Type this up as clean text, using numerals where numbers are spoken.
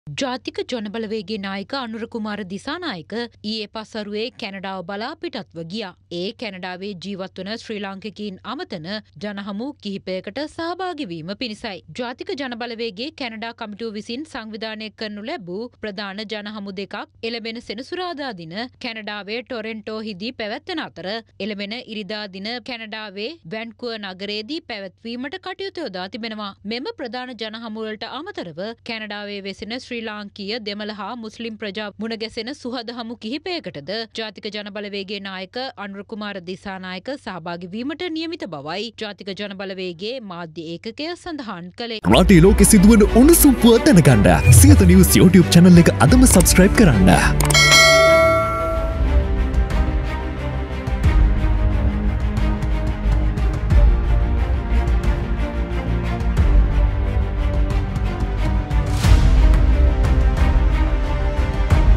ජාතික ජනබලවේගේ නායක අනුර කුමාර දිසානායක ඊයේ පසරුවේ කැනඩාව බලා පිටත්ව ගියා. ඒ කැනඩාවේ ජීවත් වන ශ්‍රී ලාංකිකයින් අමතන ජනහමු කිහිපයකට සහභාගී වීම පිණිසයි. ජාතික ජනබලවේගේ කැනඩා කමිටුව විසින් සංවිධානය කරනු ලැබූ ප්‍රධාන ජනහමු දෙකක් එළඹෙන සෙනසුරාදා දින කැනඩාවේ ටොරන්ටෝහිදී පැවැත්වෙන අතර එළඹෙන ඉරිදා දින කැනඩාවේ වැන්කුවර් නගරයේදී පැවැත්වීමට කටයුතු යොදා තිබෙනවා. මෙම ප්‍රධාන ජනහමුවලට අමතරව කැනඩාවේ වෙසෙන ශ්‍රී ලාංකීය දෙමළ හා මුස්ලිම් ප්‍රජා මුණගැසෙන සුහදහමු කිහිපයකටද ජාතික ජනබලවේගේ නායක අනුර කුමාර දිසානායක සහභාගී වීමට නියමිත බවයි ජාතික ජනබලවේගේ මාධ්‍ය ඒකකය සඳහන් කළේ. රටේ ලෝකෙ සිදුවන උණුසුම් පුවත් දැනගන්න සියත නිවුස් YouTube channel එක අදම subscribe කරන්න.